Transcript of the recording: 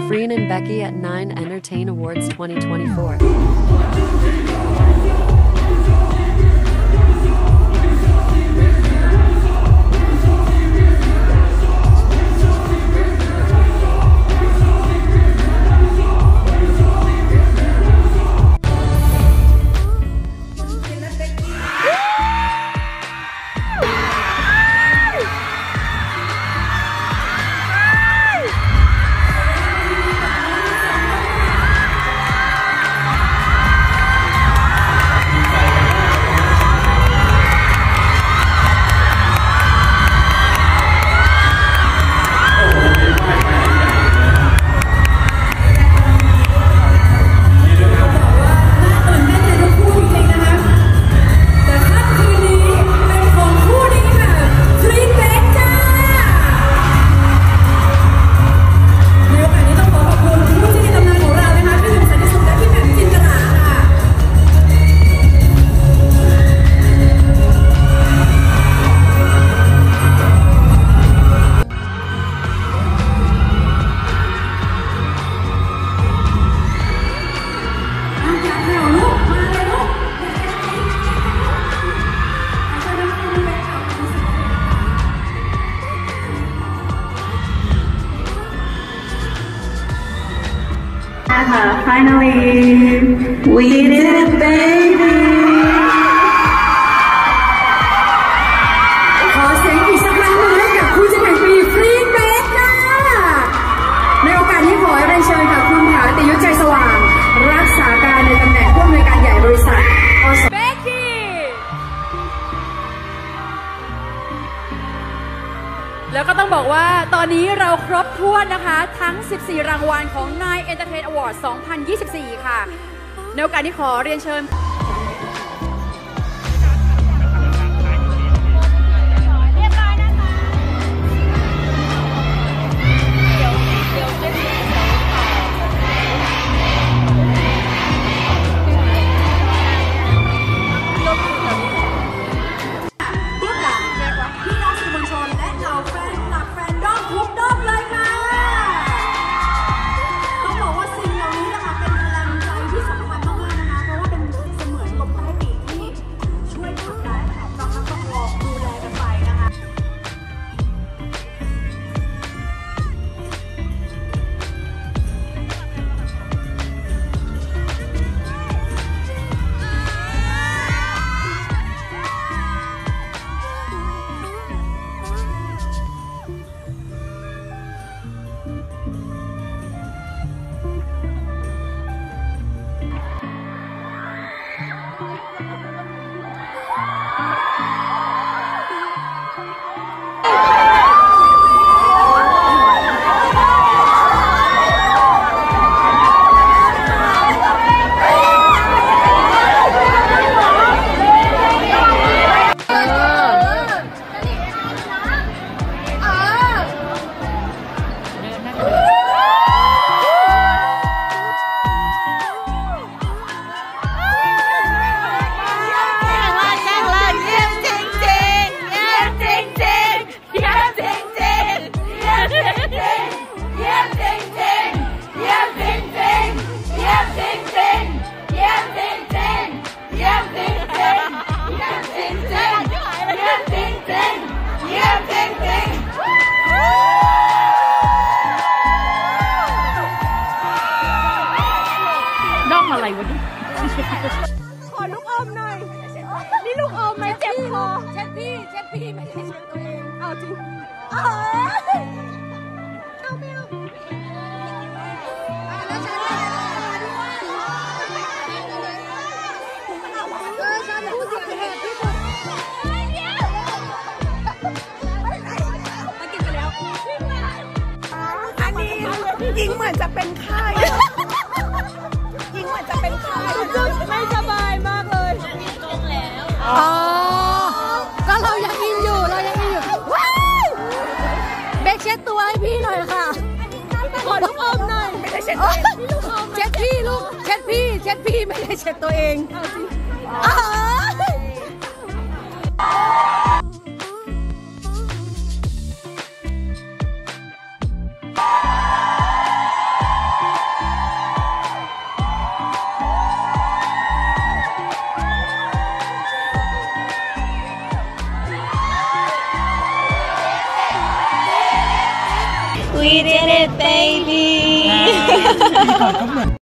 Freen and Becky at 9 Entertain Awards 2024. Finally, we did it, baby! ขอเสียงอีกสักครั้งหนึ่งให้กับผู้จัดการปีฟรีเบคค่ะในโอกาสนี้ขอเรียนเชิญค่ะคุณผาติยุทธใจสว่างรักษาการในตำแหน่งผู้อำนวยการใหญ่บริษัทอสเบคกี้แล้วก็ต้องบอกว่าตอนนี้เราครบถ้วนนะคะทั้ง14รางวัลของ Nine Entertain Awards 2024 ค่ะในโอกาสนี้ขอเรียนเชิญอะไรวะนี่ขอลูกอมหน่อยนี่ลูกอมไหมเจ็บคอเช็ดพี่ไม่ได้เช็ดตัวเองเอาจริงเอาไม่เอาแล้วฉันฉันพูดถึงเหตุที่สุดมากินกันแล้วอันนี้ยิงเหมือนจะเป็นไข้ไม่สบายมากเลยอ๋อก็เรายังอินอยู่เบคเช็ดตัวให้พี่หน่อยค่ะขอลูกอมหน่อยไม่ได้เช็ดเช็ดพี่ลูกเช็ดพี่ไม่ได้เช็ดตัวเอง We did it baby